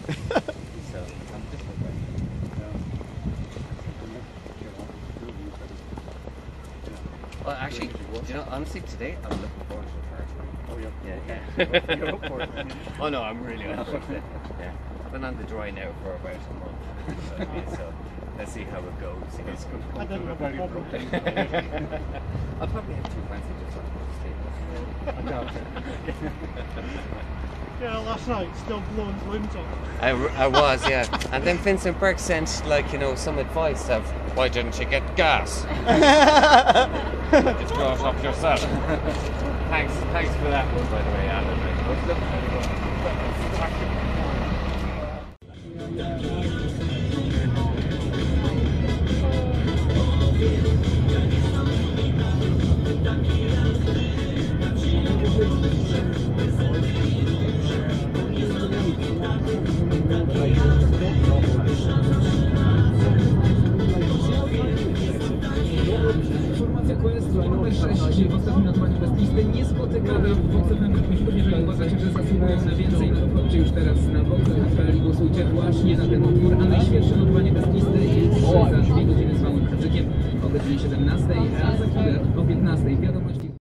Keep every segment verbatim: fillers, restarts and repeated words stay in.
So I'm just well, actually, do you know, honestly, today I'm looking forward to the first one. Oh, yeah. Yeah, yeah. You're up for it. Oh, no, I'm really up for it. Yeah. I've been on the dry now for about a month. So, so let's see how it goes. It's good. I don't have a problem. I'll probably have two pints of just on the table. Yeah, last night, still blowing balloons off. I, I was, yeah. And then Vincent Burke sent, like, you know, some advice of, why didn't you get gas? Just blow it up yourself. thanks, thanks for that one, by the way, Alan. Informacja Questu numer sześć w ostatnim notowaniu bez listy niespotykana w boksowym rytmie. Jeżeli uważacie, że zasługują na więcej, no to chodźcie już teraz na boksem i głosujcie właśnie na ten utwór. A najświeższe notowanie bez listy jest za dwie godziny z małym Hadzykiem o godzinie siedemnastej, a za chwilę o piętnastej. Wiadomości.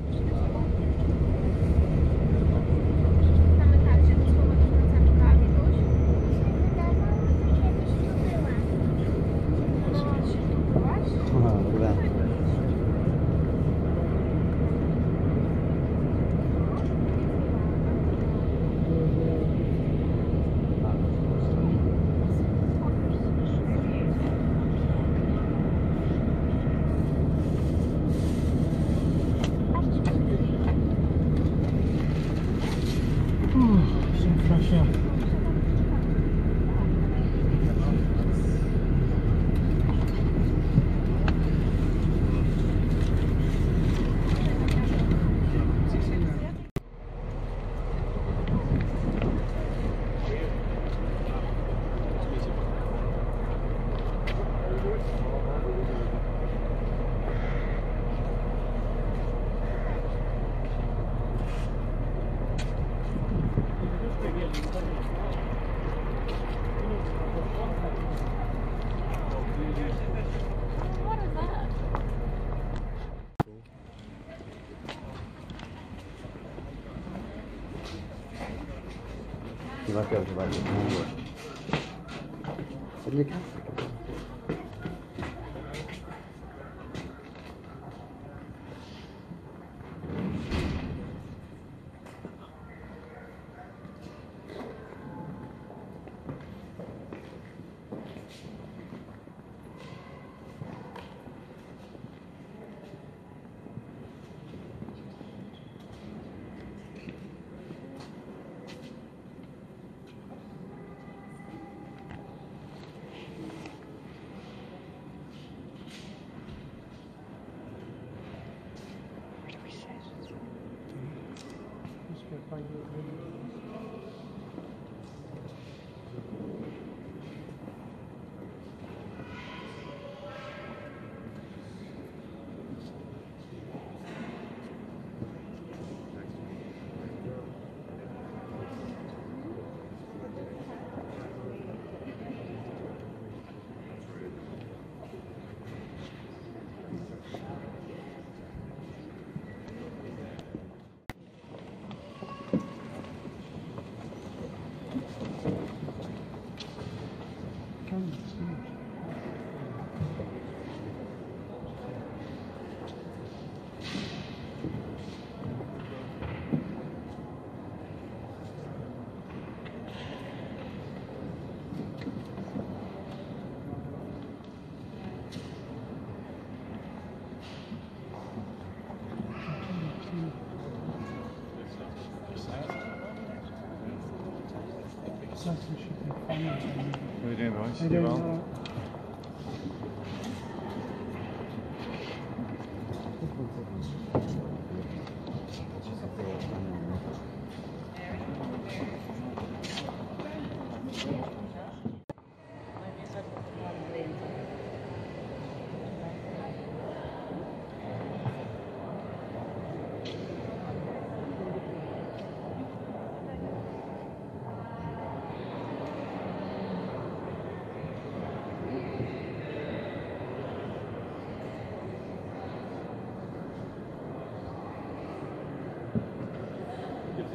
You might be able to write it more. And you can. How are we doing, boys? You well?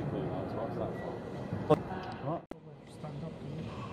Logically, that's what's that for? What? Stand up, do you?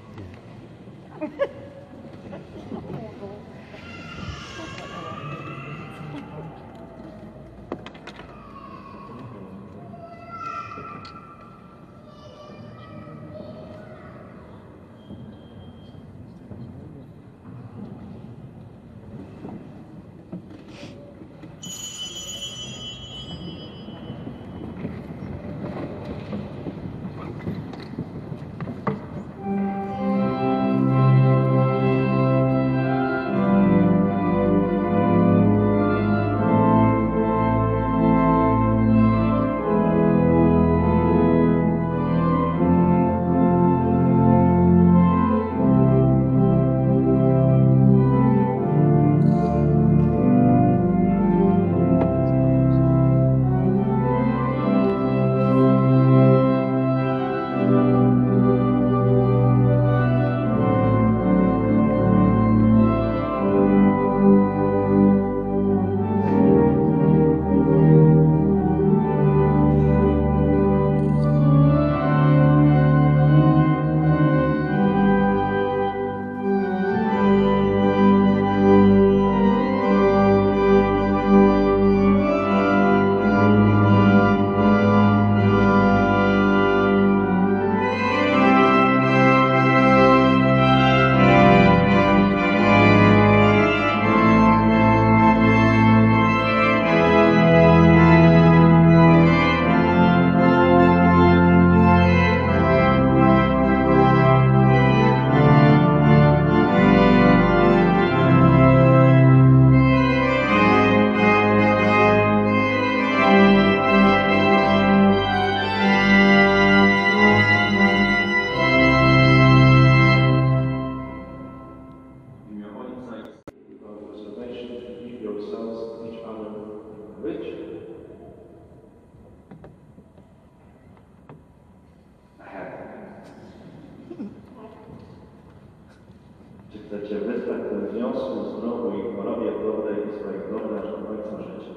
Czy chcecie wytrwać w tym związku, znowu i chorobie dobrej i swoich dobra aż do końca życia?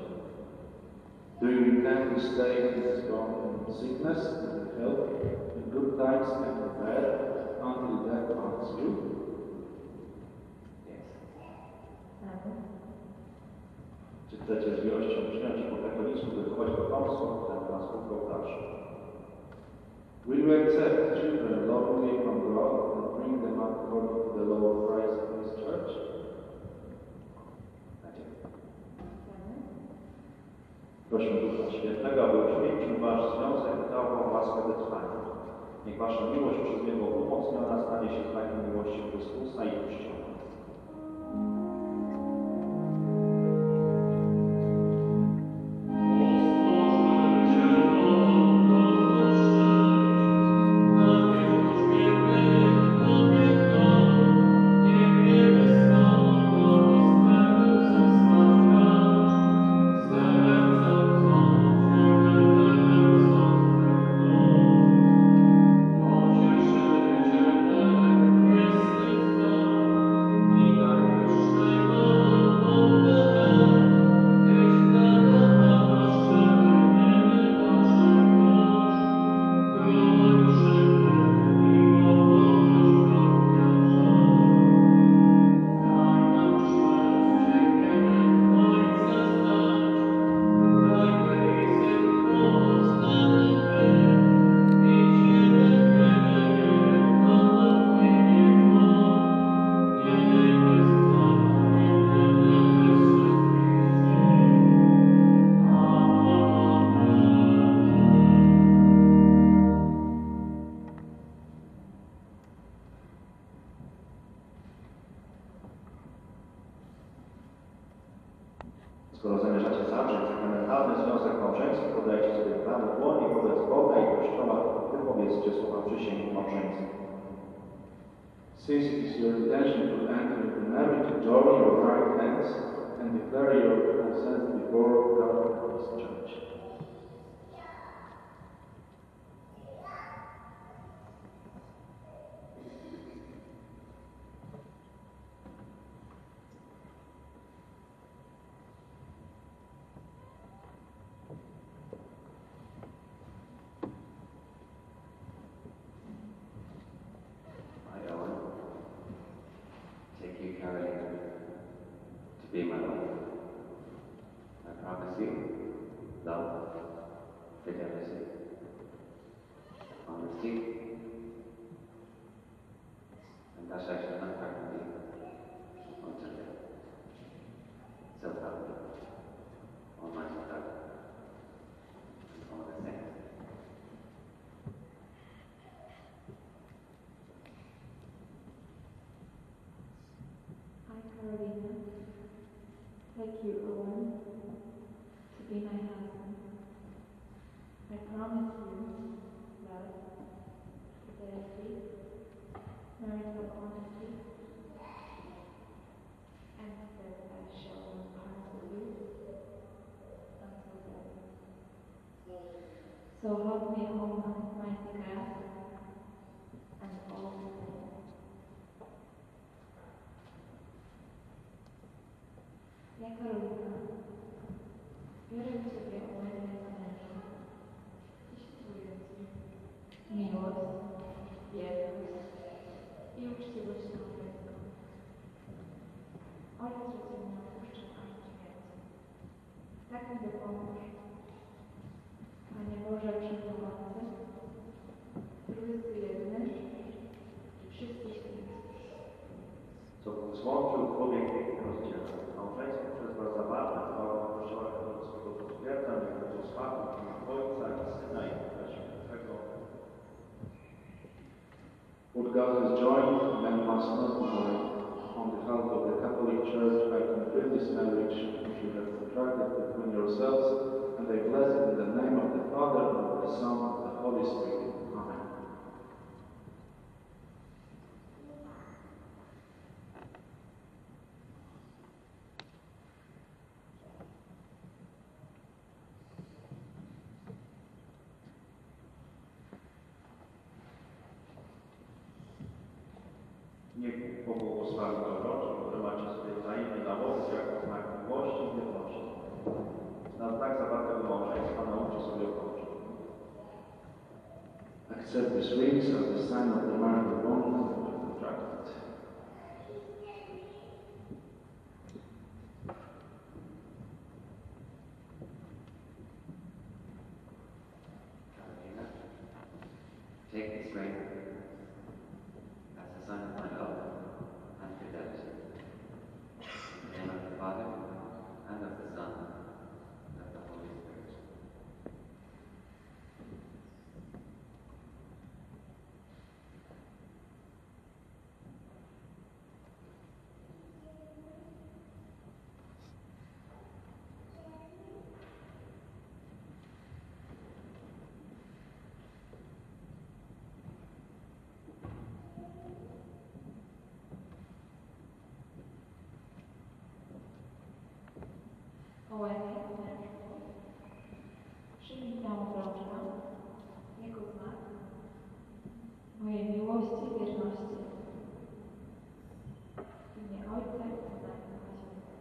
Do you intend to stay in this bond in sickness and in health, in good times and in bad, until death parts you? Czy chcecie z miłością przyjąć po katolicku wychować potomstwo, które nas Bóg obdarzy? Will you accept children lawfully from God and bring them up according to the law of Christ and His Church? Proszę Ducha Świętego, aby uświęcił Wasz związek i dał Wam łaskę wytrwania. Niech Wasza miłość przez Niego umocniona stanie się znakiem miłości Chrystusa i Kościoła. Skoro zamierzacie zawrzeć sakramentalny związek małżeński, podajcie sobie prawo dłoni wobec Boga i Kościoła, wypowiedzcie słowa przysięgi małżeńskiej. Since it is your intention to enter into marriage, join your right hands and declare your consent before God and His Church. Ty. Nasza żona tak mówi. Ojcze, co prawda. On ma co tak. On ma sens. I, Carolina, take you, Owen, to be my husband. I promise you love, fidelity, marital honesty, and that I shall not part with you until death. So help me, Almighty God, and all the saints. Ja, Karolina, biorę Ciebie, Ołenie, za męża i ślubuję Ci miłość, wierność i uczciwość małżeńską. Ojciec, że Cię nie opuszczę aż do śmierci. Tak mi dopomóż, Panie Boże Wszechmogący, Trójcy Jedny i wszyscy święci. Co Bóg złączył, człowiek nie rozdziela. Małżeństwo przez Was zawarte w Bogu Kościoła katolickiego potwierdza, niech będzie sławy w imię Ojca i Syna i Ducha Świętego. What God has joined, man must not divide. On behalf of the Catholic Church, I confirm this marriage which you have contracted between yourselves, and I bless it in the name of the Father, and of the Son, and of the Holy Spirit. Amen. Niech Bóg pobłogosławi dobroci, które macie sobie wzajemnie założyć jako znak miłości i wierności. Na znak zawartego małżeństwa nauczy sobie odpocząć. Accept these rings as the sign of the marital bond that you have contracted. Carolina, take this ring as a sign of my love and fidelity. In the name of the Father, and of the Son, and of the Holy Spirit. Ołenie, mężu, przyjmij tę obrączkę jako znak mojej miłości i wierności. W imię Ojca i Syna i Ducha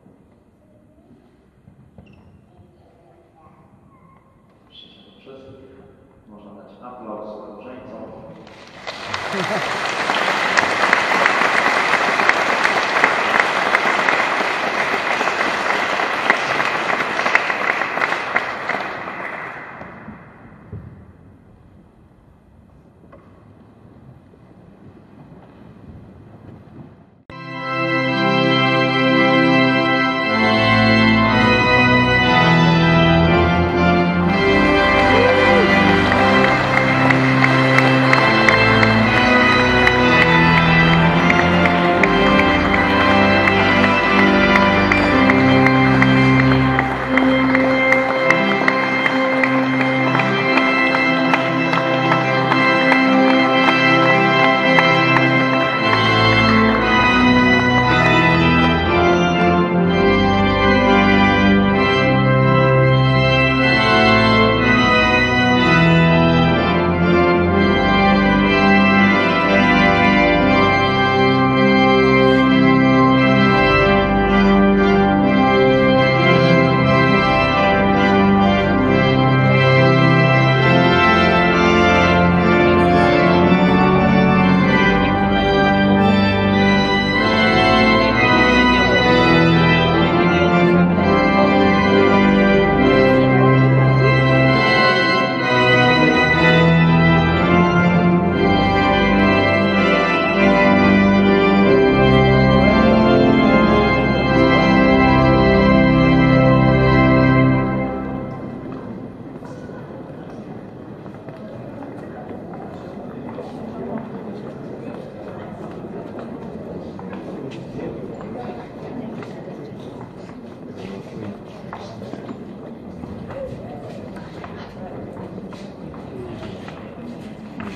Świętego. Wszystkich można dać aplauz małżeńcom.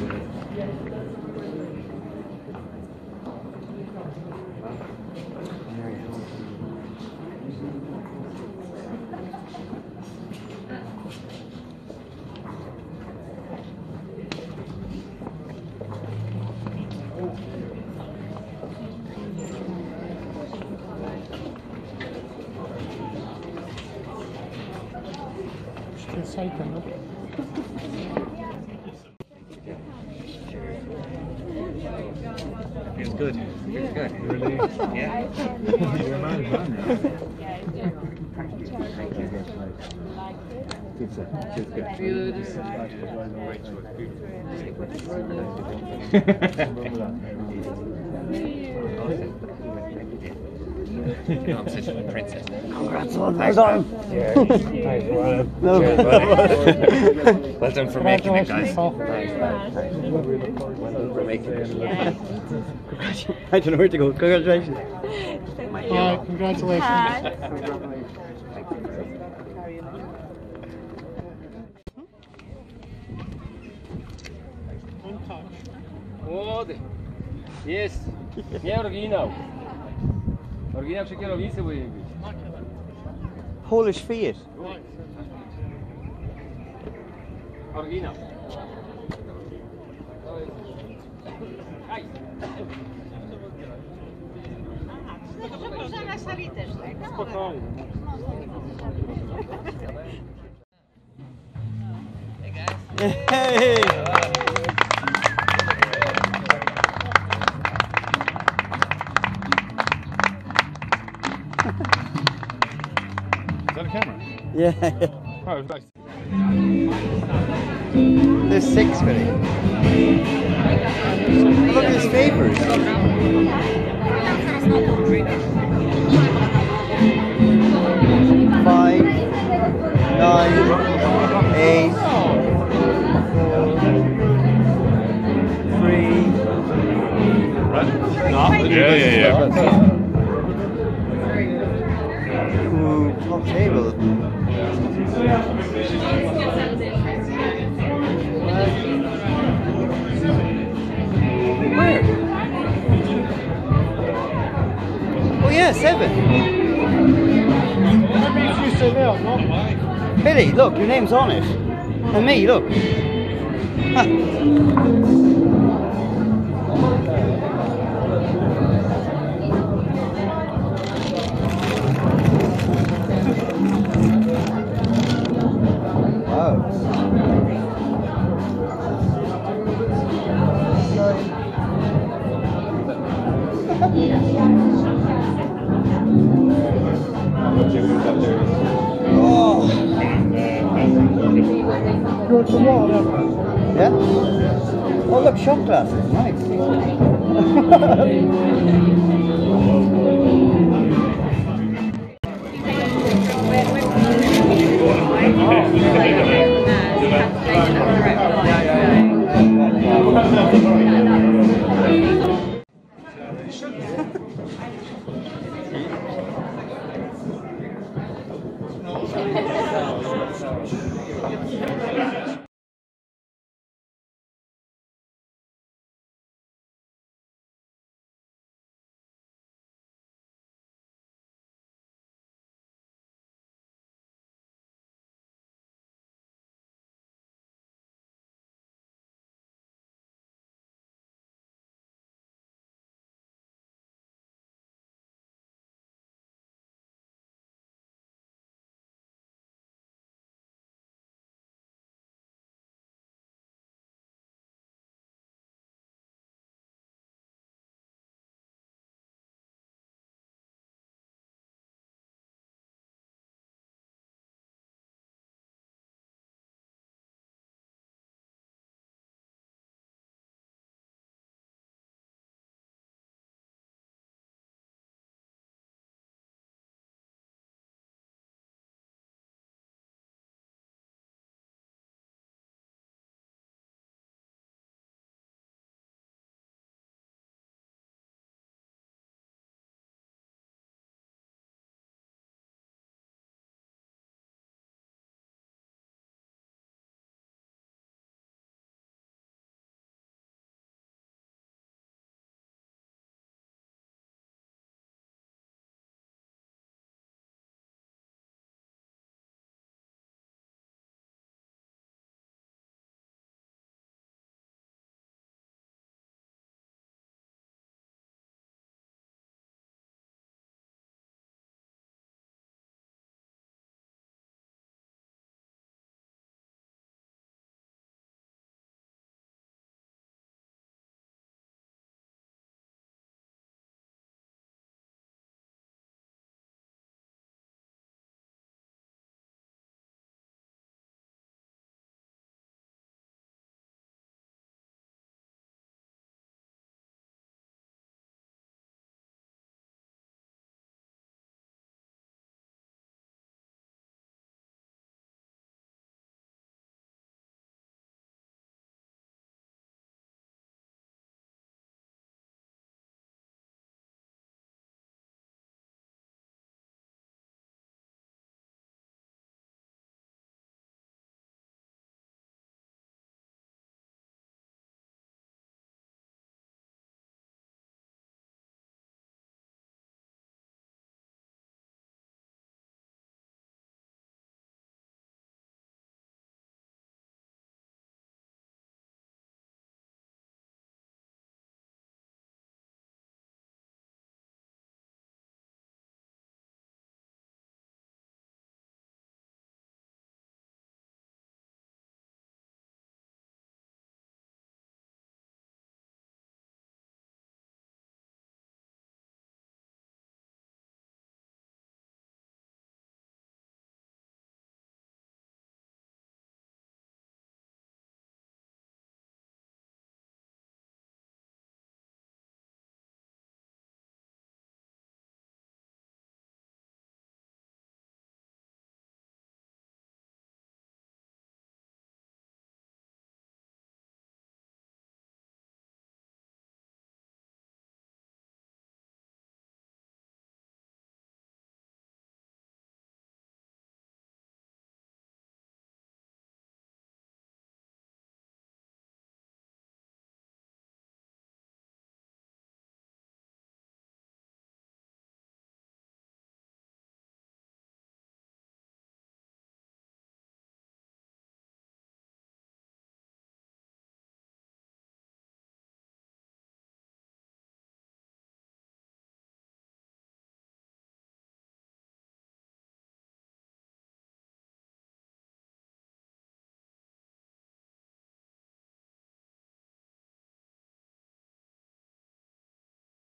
Cycle, no? Feels good. Feels good. Really? Yeah. You're a man, man. Pizza. Feels good. No, I'm such a princess. Congrats on that. Well done. Yeah. Thanks, Ryan. No. Well done for making it, guys. Congratulations. Well done for making it. I don't know where to go. Congratulations. Alright, congratulations. Młody. Jest. Nie oryginał. Oryginał przy kierownicy powinien być. Polish Fiat. Oryginał. Aj. Można na sali też, tak? Spokojnie. Hey! Is that a camera? Yeah. Oh, it's nice. There's six really. Look at his papers. Five, nine, eight, three. Yeah, yeah, yeah. Ooh, top table. Where? Oh yeah, seven. You say now, not Billy, look, your name's on it. And me, look. Oh. You want some water? Yeah? Oh look, shot glasses, nice. Oh.